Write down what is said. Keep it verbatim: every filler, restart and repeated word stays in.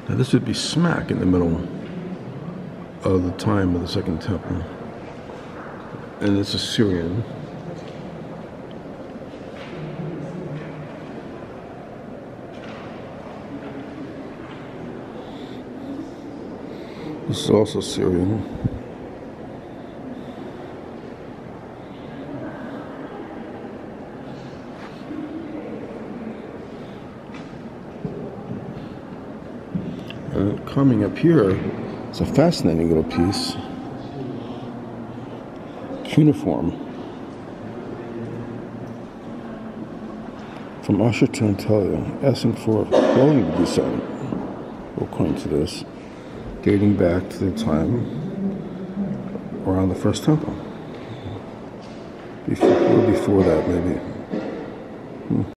Now this would be smack in the middle of the time of the Second Temple. And it's Assyrian. This is also Syrian. And coming up here, it's a fascinating little piece. Cuneiform. From Usher to Antalya, asking for rolling to be sent, according to this, dating back to the time around the First Temple. Before, or before that, maybe. Hmm.